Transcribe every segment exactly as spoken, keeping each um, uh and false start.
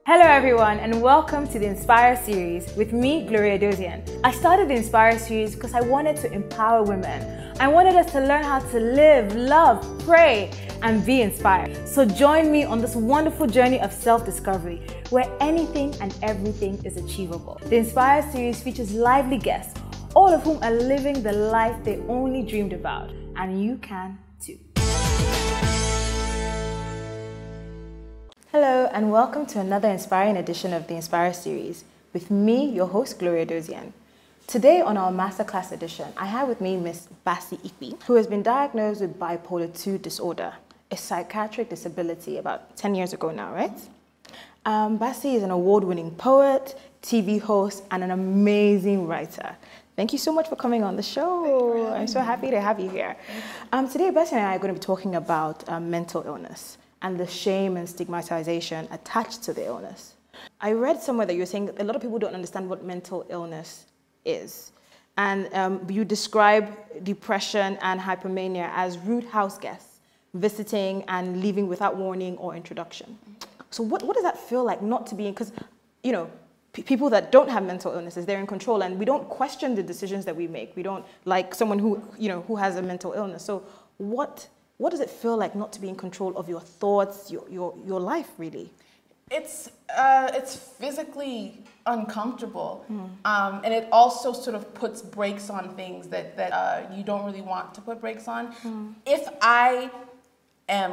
Hello everyone and welcome to the Inspire series with me, Gloria Dozian. I started the Inspire series because I wanted to empower women. I wanted us to learn how to live, love, pray, and be inspired. So join me on this wonderful journey of self-discovery where anything and everything is achievable. The Inspire series features lively guests, all of whom are living the life they only dreamed about. And you can too. Hello and welcome to another inspiring edition of the Inspire series with me, your host, Gloria Dozian. Today on our masterclass edition, I have with me Miss Bassey Ikpi, who has been diagnosed with bipolar two disorder, a psychiatric disability about ten years ago now, right? Um, Bassey is an award-winning poet, T V host, and an amazing writer. Thank you so much for coming on the show. I'm so happy to have you here. Um, today, Bassey and I are going to be talking about um, mental illness and the shame and stigmatization attached to the illness. I read somewhere that you were saying that a lot of people don't understand what mental illness is. And um, you describe depression and hypomania as rude house guests, visiting and leaving without warning or introduction. So what, what does that feel like not to be in, because, you know, p people that don't have mental illnesses, they're in control and we don't question the decisions that we make. We don't like someone who, you know, who has a mental illness. So what, What does it feel like not to be in control of your thoughts, your, your, your life, really? It's, uh, it's physically uncomfortable. Mm. Um, and it also sort of puts brakes on things that, that uh, you don't really want to put brakes on. Mm. If I am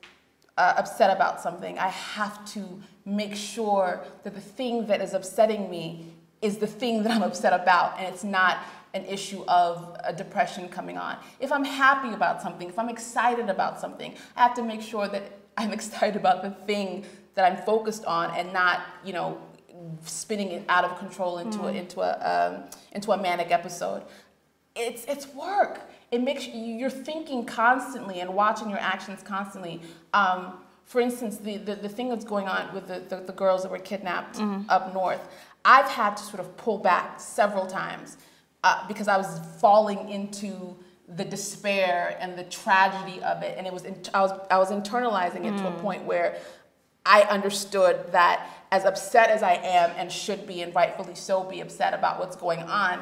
uh, upset about something, I have to make sure that the thing that is upsetting me is the thing that I'm upset about, and it's not an issue of a depression coming on. If I'm happy about something, if I'm excited about something, I have to make sure that I'm excited about the thing that I'm focused on and not, you know, spinning it out of control into mm. a, into a um, into a manic episode. It's it's work. It makes you, you're thinking constantly and watching your actions constantly. Um, for instance, the, the the thing that's going on with the the, the girls that were kidnapped mm. up north, I've had to sort of pull back several times. Uh, because I was falling into the despair and the tragedy of it, and it was I was I was internalizing it mm. to a point where I understood that as upset as I am and should be, and rightfully so, be upset about what's going on,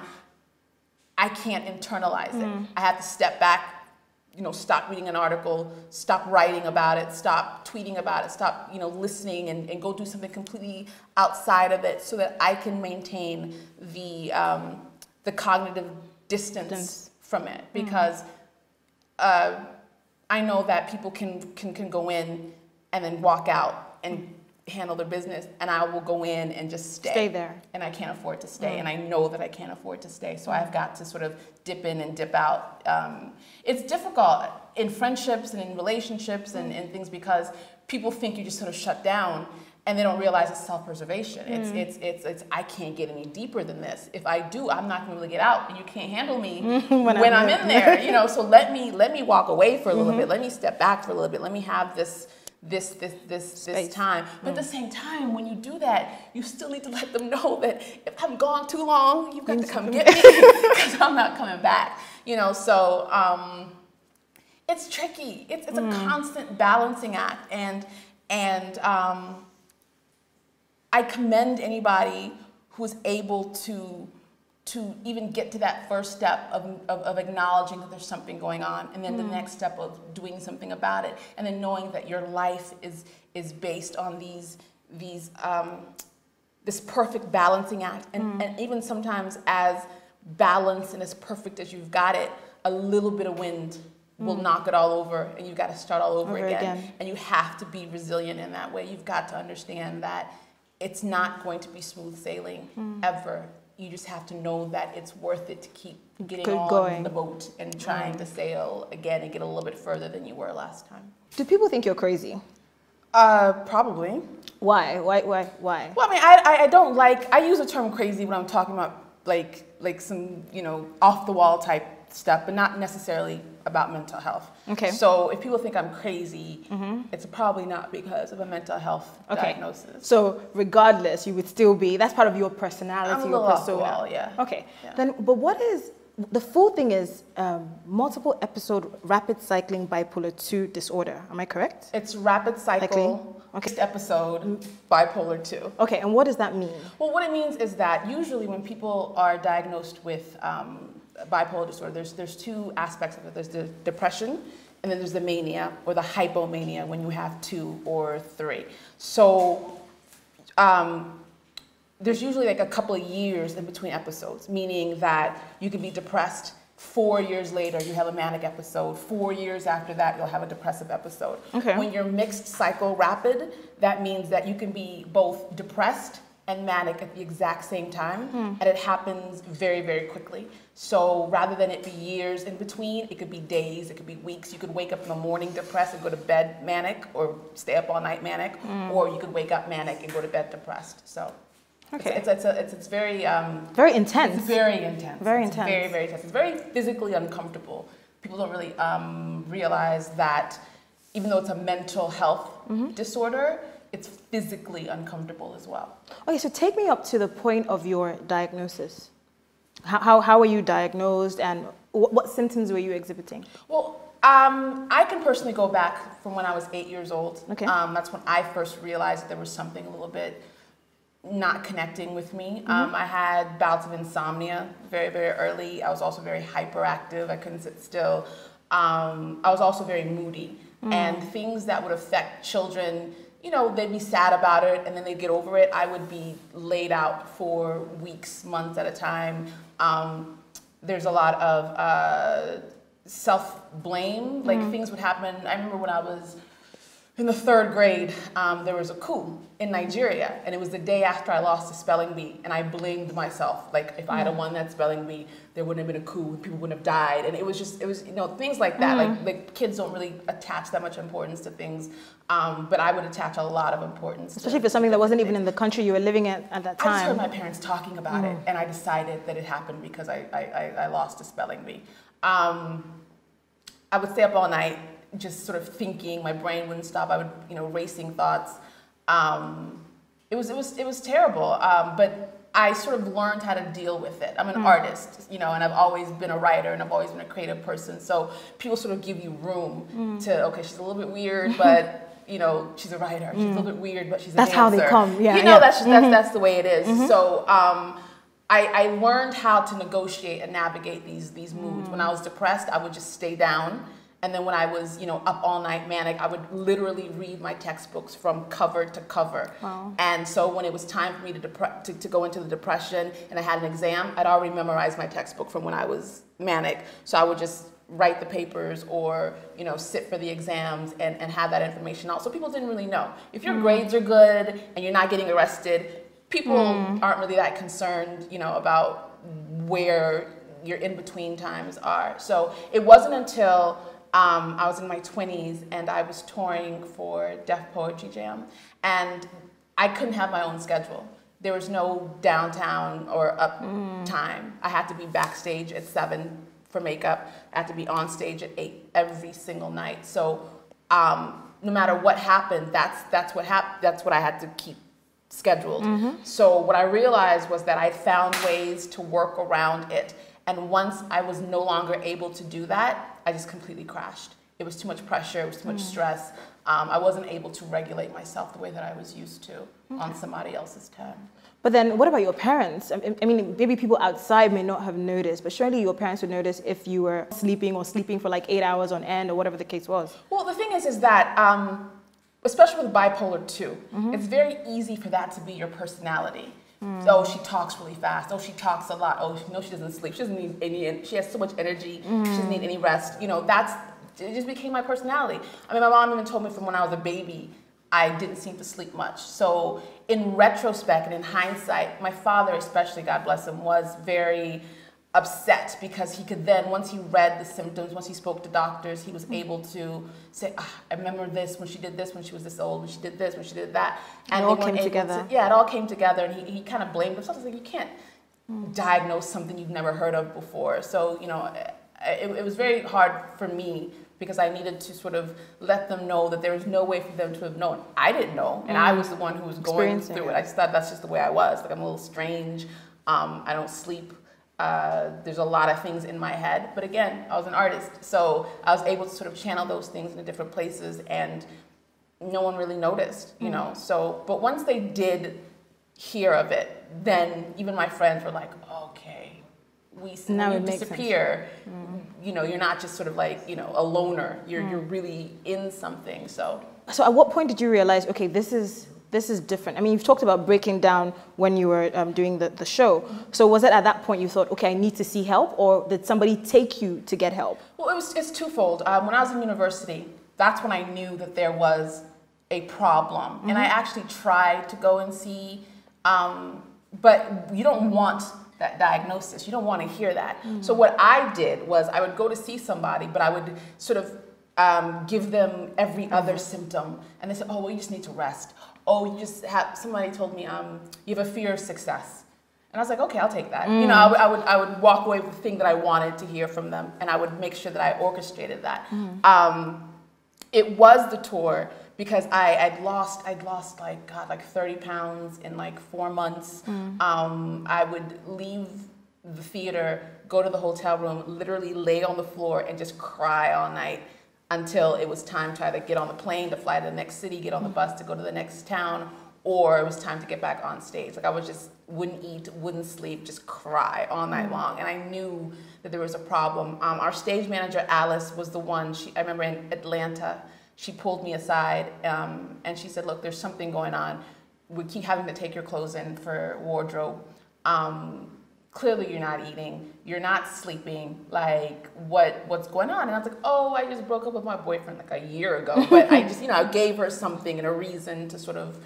I can't internalize mm. it. I have to step back, you know, stop reading an article, stop writing about it, stop tweeting about it, stop, you know, listening, and, and go do something completely outside of it, so that I can maintain the um, the cognitive distance, distance. from it, because uh, I know that people can, can can go in and then walk out and handle their business, and I will go in and just stay. Stay there. And I can't afford to stay, mm. and I know that I can't afford to stay, so I've got to sort of dip in and dip out. Um, it's difficult in friendships and in relationships and, and things, because people think you just sort of shut down, and they don't realize it's self-preservation. It's, mm. it's, it's, it's, I can't get any deeper than this. If I do, I'm not gonna really get out, and you can't handle me when, when I'm, I'm in there, you know, so let me, let me walk away for a little mm-hmm. bit. Let me step back for a little bit. Let me have this, this, this, this, this time. But mm. at the same time, when you do that, you still need to let them know that if I'm gone too long, you've got to come get me, because I'm not coming back, you know, so um, it's tricky. It's, it's mm. a constant balancing act, and, and, um, I commend anybody who's able to, to even get to that first step of, of, of acknowledging that there's something going on, and then mm. the next step of doing something about it, and then knowing that your life is, is based on these, these, um, this perfect balancing act. And, mm. and even sometimes as balanced and as perfect as you've got it, a little bit of wind will mm. knock it all over, and you've got to start all over, over again. again. And you have to be resilient in that way. You've got to understand that it's not going to be smooth sailing mm. ever. You just have to know that it's worth it to keep getting Good on going. the boat and trying mm. to sail again and get a little bit further than you were last time. Do people think you're crazy? Uh, probably. Why? Why? Why? Why? Well, I mean, I, I don't like, I use the term crazy when I'm talking about like, like some, you know, off the wall type stuff, but not necessarily about mental health. Okay. So if people think I'm crazy, mm-hmm. it's probably not because of a mental health okay. diagnosis. So regardless, you would still be, that's part of your personality, I'm a your little persona. Off the wall, yeah. Okay. Yeah. Then, but what is, the full thing is um, multiple episode rapid cycling bipolar two disorder. Am I correct? It's rapid cycle Okay. Next episode, bipolar two. Okay, and what does that mean? Well, what it means is that usually when people are diagnosed with um, bipolar disorder, there's, there's two aspects of it. There's the depression, and then there's the mania or the hypomania when you have two or three. So um, there's usually like a couple of years in between episodes, meaning that you can be depressed. Four years later, you have a manic episode. Four years after that, you'll have a depressive episode. Okay. When you're mixed cycle rapid, that means that you can be both depressed and manic at the exact same time, mm. and it happens very, very quickly. So rather than it be years in between, it could be days, it could be weeks. You could wake up in the morning depressed and go to bed manic, or stay up all night manic, mm. or you could wake up manic and go to bed depressed. So. Okay. It's it's, it's, a, it's it's very um, very intense. It's very intense. Very it's intense. Very very intense. It's very physically uncomfortable. People don't really um, realize that even though it's a mental health mm-hmm. disorder, it's physically uncomfortable as well. Okay, so take me up to the point of your diagnosis. How how, how were you diagnosed, and what, what symptoms were you exhibiting? Well, um, I can personally go back from when I was eight years old. Okay. Um, that's when I first realized that there was something a little bit not connecting with me. Mm-hmm. um, I had bouts of insomnia very, very early. I was also very hyperactive. I couldn't sit still. Um, I was also very moody. Mm. And things that would affect children, you know, they'd be sad about it and then they'd get over it. I would be laid out for weeks, months at a time. Um, there's a lot of uh, self-blame. Like mm. things would happen. I remember when I was in the third grade, um, there was a coup in Nigeria, and it was the day after I lost a spelling bee, and I blamed myself. Like, if I had won that spelling bee, there wouldn't have been a coup, people wouldn't have died, and it was just, it was, you know, things like that. Mm. Like, like, kids don't really attach that much importance to things, um, but I would attach a lot of importance. Especially to, for something that wasn't even in the country you were living in at that time. I just heard my parents talking about mm. it, and I decided that it happened because I, I, I lost a spelling bee. Um, I would stay up all night, just sort of thinking, my brain wouldn't stop. I would, you know, racing thoughts. Um, it was, it was, it was terrible. Um, but I sort of learned how to deal with it. I'm an mm. artist, you know, and I've always been a writer, and I've always been a creative person. So people sort of give you room mm. to, okay, she's a little bit weird, but you know, she's a writer. She's mm. a little bit weird, but she's a that's dancer. That's how they come. Yeah, you know, yeah. that's just, mm-hmm. that's that's the way it is. Mm-hmm. So. Um, I, I learned how to negotiate and navigate these these moods. Mm. When I was depressed, I would just stay down. And then when I was, you know, up all night manic, I would literally read my textbooks from cover to cover. Wow. And so when it was time for me to, depre- to to go into the depression and I had an exam, I'd already memorized my textbook from when I was manic. So I would just write the papers or, you know, sit for the exams and, and have that information out. So people didn't really know. If your mm. grades are good and you're not getting arrested, people mm. aren't really that concerned, you know, about where your in-between times are. So it wasn't until Um, I was in my twenties and I was touring for Def Poetry Jam, and I couldn't have my own schedule. There was no downtown or up mm. time. I had to be backstage at seven for makeup. I had to be on stage at eight every single night. So um, no matter what happened, that's that's what happened. That's what I had to keep scheduled. Mm-hmm. So what I realized was that I found ways to work around it. And once I was no longer able to do that, I just completely crashed. It was too much pressure, it was too much mm. stress. Um, I wasn't able to regulate myself the way that I was used to okay. on somebody else's time. But then what about your parents? I I mean, maybe people outside may not have noticed, but surely your parents would notice if you were sleeping or sleeping for like eight hours on end or whatever the case was. Well, the thing is, is that, um, especially with bipolar two, mm-hmm. it's very easy for that to be your personality. Mm. Oh, she talks really fast. Oh, she talks a lot. Oh, no, she doesn't sleep. She doesn't need any, she has so much energy. Mm. She doesn't need any rest. You know, that's, it just became my personality. I mean, my mom even told me from when I was a baby, I didn't seem to sleep much. So in retrospect and in hindsight, my father especially, God bless him, was very upset because he could then, once he read the symptoms, once he spoke to doctors, he was able to say, ah, I remember this when she did this, when she was this old, when she did this, when she did that. And it all came together. To, yeah, it all came together, and he, he kind of blamed himself. He was like, you can't mm. diagnose something you've never heard of before. So, you know, it, it was very hard for me because I needed to sort of let them know that there was no way for them to have known. I didn't know, and mm. I was the one who was going through it. I just thought that's just the way I was. Like, I'm a little strange. Um, I don't sleep. Uh, there's a lot of things in my head, but again, I was an artist, so I was able to sort of channel those things into different places and no one really noticed, you mm. know. So, but once they did hear of it, then even my friends were like, okay, we see you disappear. Mm. You know, you're not just sort of like, you know, a loner. You're mm. you're really in something. So. So at what point did you realize, okay, this is this is different? I mean, you've talked about breaking down when you were um, doing the, the show. Mm-hmm. So was it at that point you thought, okay, I need to see help, or did somebody take you to get help? Well, it was it's twofold. Um, when I was in university, that's when I knew that there was a problem, mm-hmm. and I actually tried to go and see, um, but you don't want that diagnosis. You don't want to hear that. Mm-hmm. So what I did was I would go to see somebody, but I would sort of um, give them every other mm-hmm. symptom, and they said, oh, well, you just need to rest. Oh, you just have, somebody told me, um, you have a fear of success. And I was like, okay, I'll take that. Mm. You know, I would, I would, I would walk away with the thing that I wanted to hear from them, and I would make sure that I orchestrated that. Mm. Um, it was the tour because I, I'd lost, I'd lost like, God, like thirty pounds in like four months. Mm. Um, I would leave the theater, go to the hotel room, literally lay on the floor and just cry all night, until it was time to either get on the plane to fly to the next city, get on the bus to go to the next town, or it was time to get back on stage. Like I was just, wouldn't eat, wouldn't sleep, just cry all night mm-hmm. long. And I knew that there was a problem. Um, our stage manager, Alice, was the one, she, I remember in Atlanta, she pulled me aside um, and she said, look, there's something going on. We keep having to take your clothes in for wardrobe. Um, Clearly you're not eating, you're not sleeping, like what what's going on? And I was like, oh, I just broke up with my boyfriend like a year ago. But I just, you know, I gave her something and a reason to sort of,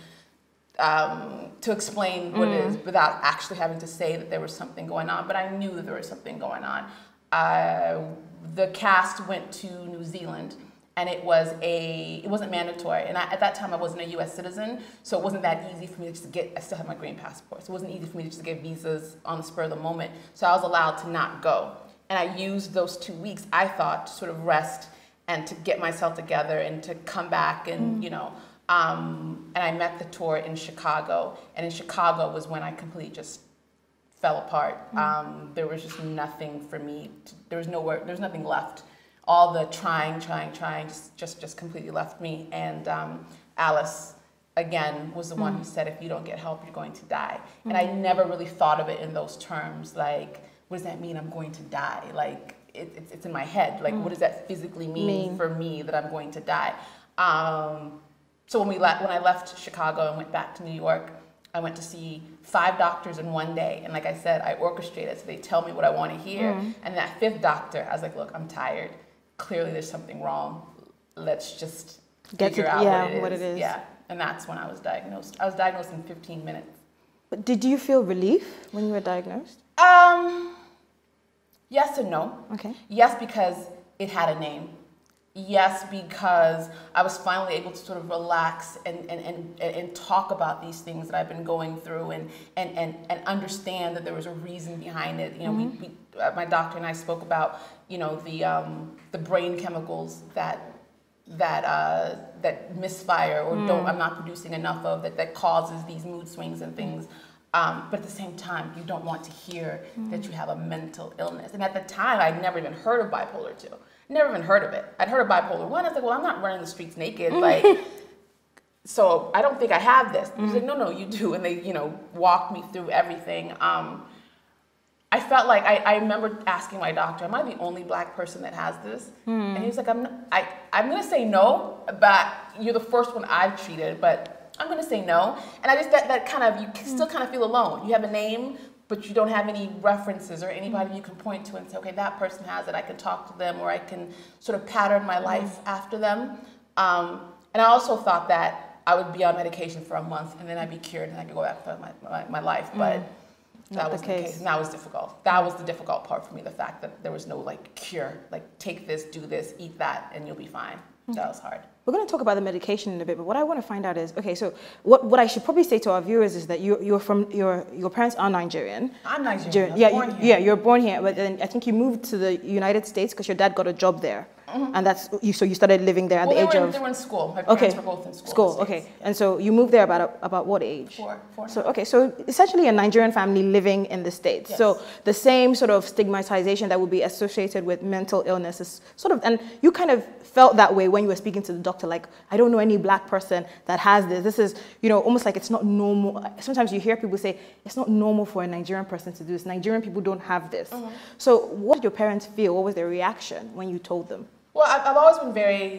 um, to explain what mm. it is without actually having to say that there was something going on. But I knew that there was something going on. Uh, the cast went to New Zealand. And it was a, it wasn't mandatory. And I, at that time, I wasn't a U S citizen, so it wasn't that easy for me to just get, I still have my green passport, so it wasn't easy for me to just get visas on the spur of the moment. So I was allowed to not go. And I used those two weeks, I thought, to sort of rest and to get myself together and to come back and, mm. you know, um, and I met the tour in Chicago. And in Chicago was when I completely just fell apart. Mm. Um, there was just nothing for me, to, there was nowhere, there was nothing left. All the trying, trying, trying just just, just completely left me. And um, Alice, again, was the mm. one who said, if you don't get help, you're going to die. Mm. And I never really thought of it in those terms. Like, what does that mean, I'm going to die? Like, it, it's, it's in my head. Like, mm. what does that physically mean, mean for me that I'm going to die? Um, so when, we le when I left Chicago and went back to New York, I went to see five doctors in one day. And like I said, I orchestrated, so they tell me what I want to hear. Mm. And that fifth doctor, I was like, look, I'm tired. Clearly there's something wrong. Let's just Get figure to, out yeah, what, it is. what it is. Yeah, and that's when I was diagnosed. I was diagnosed in fifteen minutes. But did you feel relief when you were diagnosed? Um, yes and no. Okay. Yes, because it had a name. Yes, because I was finally able to sort of relax and, and, and, and talk about these things that I've been going through and, and, and, and understand that there was a reason behind it. You know, mm-hmm. we, we, uh, my doctor and I spoke about, you know, the, um, the brain chemicals that, that, uh, that misfire or mm. don't, I'm not producing enough of, that, that causes these mood swings and things. Um, but at the same time, you don't want to hear mm. that you have a mental illness. And at the time, I'd never even heard of bipolar two. Never even heard of it. I'd heard of bipolar one. I was like, well, I'm not running the streets naked. Like, so I don't think I have this. He's like, no, no, you do. And they, you know, walked me through everything. Um, I felt like, I, I remember asking my doctor, am I the only black person that has this? Mm. And he was like, I'm, not, I, I'm going to say no, but you're the first one I've treated, but I'm going to say no. And I just, that, that kind of, you still kind of feel alone. You have a name, but you don't have any references or anybody you can point to and say, okay, that person has it, I can talk to them, or I can sort of pattern my life after them. Um, and I also thought that I would be on medication for a month and then I'd be cured and I could go back to my, my, my life, but mm. that wasn't the case. case. And that was difficult. That was the difficult part for me, the fact that there was no like cure, like take this, do this, eat that, and you'll be fine. Okay. That was hard. We're going to talk about the medication in a bit, but what I want to find out is, okay, so what, what I should probably say to our viewers is that you, you're from, your your parents are Nigerian. I'm Nigerian. Yeah, born you, here. yeah, you're born here, but then I think you moved to the United States because your dad got a job there. Mm-hmm. And that's you. So you started living there at well, the age were in, of. They were in school. My parents okay. were both in school. School. Okay. Yes. And so you moved there about about what age? Four. Four. So okay. So essentially a Nigerian family living in the States. Yes. So the same sort of stigmatization that would be associated with mental illness is sort of, and you kind of felt that way when you were speaking to the doctor. Like, I don't know any black person that has this. This is, you know, almost like it's not normal. Sometimes you hear people say it's not normal for a Nigerian person to do this. Nigerian people don't have this. Mm-hmm. So what did your parents feel? What was their reaction when you told them? Well, I've, I've always been very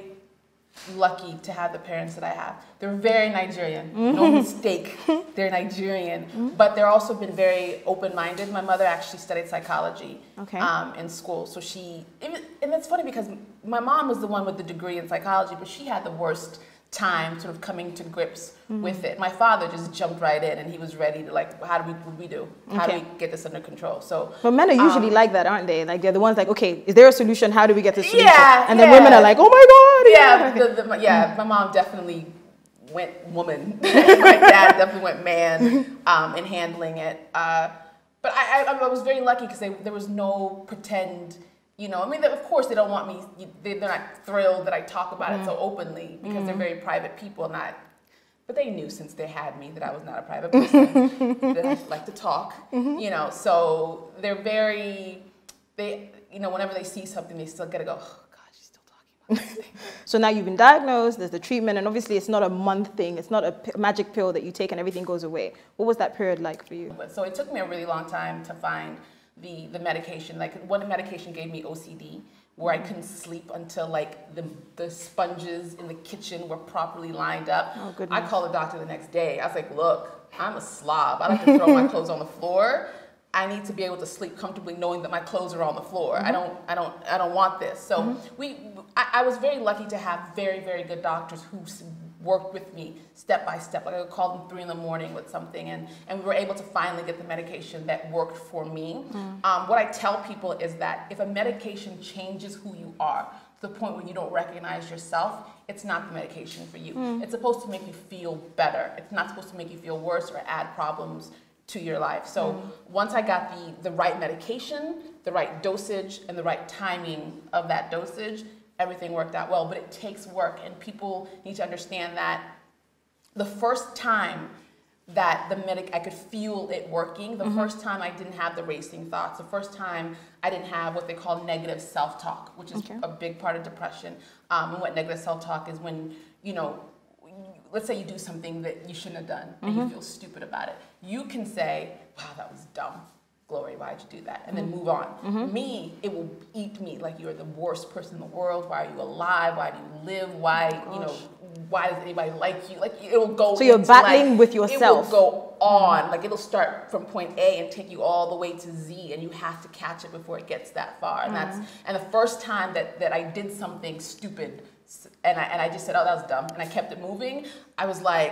lucky to have the parents that I have. They're very Nigerian, mm-hmm. no mistake. They're Nigerian, mm-hmm. but they're also been very open-minded. My mother actually studied psychology okay. um, in school, so she, and it's funny because my mom was the one with the degree in psychology, but she had the worst time sort of coming to grips mm-hmm. with it. My father just jumped right in and he was ready to like, how do we, what do we do? How okay. do we get this under control? So, but men are usually um, like that, aren't they? Like they're the ones like, okay, is there a solution? How do we get this solution? Yeah, and then yeah. women are like, oh my God. Yeah, yeah, the, the, yeah my mom definitely went woman. My dad definitely went man um, in handling it. Uh, but I, I, I was very lucky because there was no pretend. You know, I mean, of course, they don't want me, they're not thrilled that I talk about mm. it so openly because mm. they're very private people, not, but they knew since they had me that I was not a private person, that I like to talk, mm-hmm. you know, so they're very, they, you know, whenever they see something, they still gotta go, oh, God, she's still talking about this thing. So now you've been diagnosed, there's the treatment, and obviously it's not a month thing, it's not a p- magic pill that you take and everything goes away. What was that period like for you? So it took me a really long time to find the the medication. Like one medication gave me O C D, where I couldn't sleep until like the the sponges in the kitchen were properly lined up. Oh, goodness. I called the doctor the next day. I was like, look, I'm a slob. I like to throw my clothes on the floor. I need to be able to sleep comfortably knowing that my clothes are on the floor. Mm-hmm. I don't I don't I don't want this. So mm-hmm. we I, I was very lucky to have very, very good doctors who worked with me step by step. Like I would call them three in the morning with something, and, and we were able to finally get the medication that worked for me. Mm. Um, what I tell people is that if a medication changes who you are to the point where you don't recognize yourself, it's not the medication for you. Mm. It's supposed to make you feel better. It's not supposed to make you feel worse or add problems to your life. So mm. once I got the, the right medication, the right dosage, and the right timing of that dosage, everything worked out well, but it takes work, and people need to understand that the first time that the medic, I could feel it working, the mm-hmm. first time I didn't have the racing thoughts, the first time I didn't have what they call negative self-talk, which is okay. a big part of depression. Um, and what negative self-talk is when, you know, let's say you do something that you shouldn't have done and mm-hmm. you feel stupid about it. You can say, wow, that was dumb. Glory, why'd you do that? And then move on. Mm-hmm. Me, it will eat me like you're the worst person in the world. Why are you alive? Why do you live? Why, oh you know, why does anybody like you? Like it will go. So you're battling like, with yourself. It will go on. Mm-hmm. Like it'll start from point A and take you all the way to Z, and you have to catch it before it gets that far. And mm-hmm. that's and the first time that, that I did something stupid, and I and I just said, oh, that was dumb, and I kept it moving. I was like,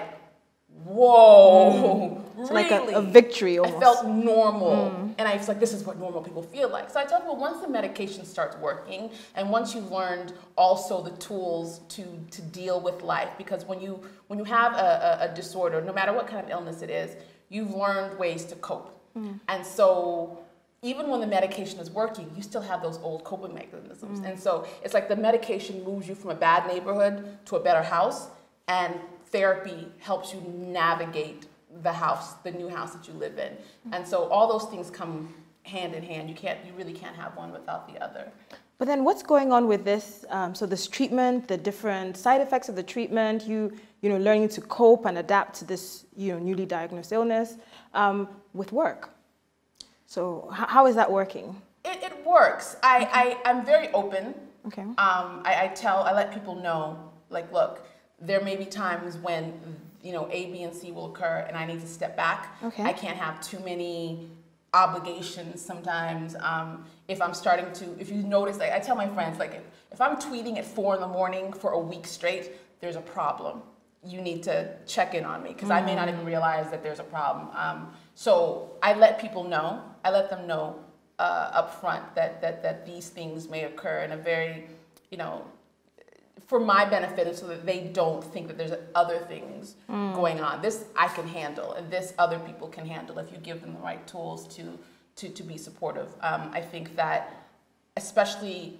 whoa, mm. It's really? like a, a victory almost. I felt normal. Mm. And I was like, this is what normal people feel like. So I tell people once the medication starts working and once you've learned also the tools to, to deal with life, because when you when you have a, a, a disorder, no matter what kind of illness it is, you've learned ways to cope. Mm. And so even when the medication is working, you still have those old coping mechanisms. Mm. And so it's like the medication moves you from a bad neighborhood to a better house, and therapy helps you navigate the house, the new house that you live in. And so all those things come hand in hand. You can't, you really can't have one without the other. But then what's going on with this, um, so this treatment, the different side effects of the treatment, you, you know, learning to cope and adapt to this, you know, newly diagnosed illness um, with work. So how, how is that working? It, it works. I, okay. I, I'm very open. Okay. Um, I, I tell, I let people know, like, look, there may be times when, you know, A, B, and C will occur and I need to step back. Okay. I can't have too many obligations sometimes. Um, if I'm starting to, if you notice, like I tell my friends, like if, if I'm tweeting at four in the morning for a week straight, there's a problem. You need to check in on me because mm. I may not even realize that there's a problem. Um, so I let people know, I let them know uh, up front that, that, that these things may occur in a very, you know, for my benefit, and so that they don't think that there's other things mm. going on. This I can handle, and this other people can handle if you give them the right tools to to, to be supportive. Um, I think that, especially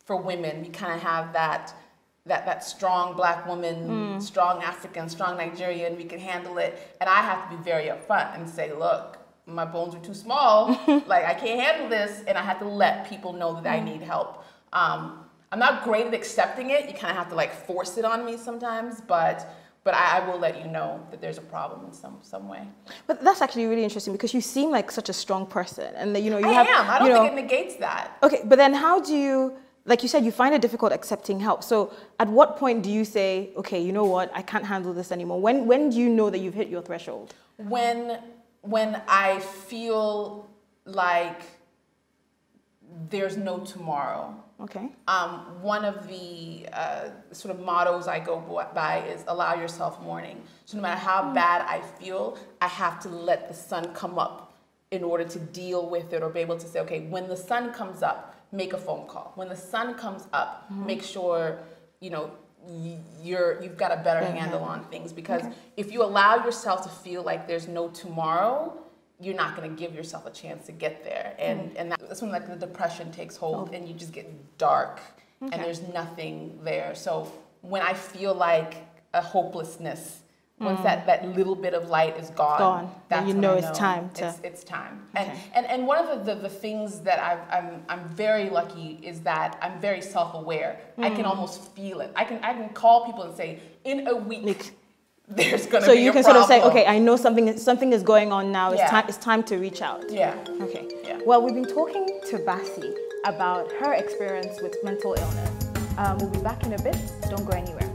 for women. We kind of have that, that, that strong black woman, mm. strong African, strong Nigerian, we can handle it. And I have to be very upfront and say, look, my bones are too small, like I can't handle this, and I have to let people know that mm. I need help. Um, I'm not great at accepting it. You kind of have to like force it on me sometimes, but but I, I will let you know that there's a problem in some some way. But that's actually really interesting because you seem like such a strong person, and that, you know you I have. am. I don't you know, think it negates that. Okay, but then how do you? Like you said, you find it difficult accepting help. So at what point do you say, okay, you know what, I can't handle this anymore? When when do you know that you've hit your threshold? When when I feel like there's no tomorrow. Okay. Um, one of the uh, sort of mottos I go by is allow yourself mourning. So no matter how mm. bad I feel, I have to let the sun come up in order to deal with it, or be able to say, okay, when the sun comes up, make a phone call. When the sun comes up, mm-hmm. make sure, you know, you're, you've got a better yeah, handle yeah. on things. Because okay. if you allow yourself to feel like there's no tomorrow, you're not going to give yourself a chance to get there. And, mm-hmm. and that's when like the depression takes hold oh. and you just get dark okay. and there's nothing there. So when I feel like a hopelessness, mm. once that, that little bit of light is gone, gone. that's you when know I it's know time to... It's, it's time. Okay. And, and, and one of the, the, the things that I've, I'm, I'm very lucky is that I'm very self-aware. Mm. I can almost feel it. I can, I can call people and say, in a week, like, there's going to so be you a can problem. sort of say, okay, I know something something is going on now. It's yeah. time it's time to reach out. Yeah. Okay. Yeah. Well, we've been talking to Bassi about her experience with mental illness. Um, we'll be back in a bit. Don't go anywhere.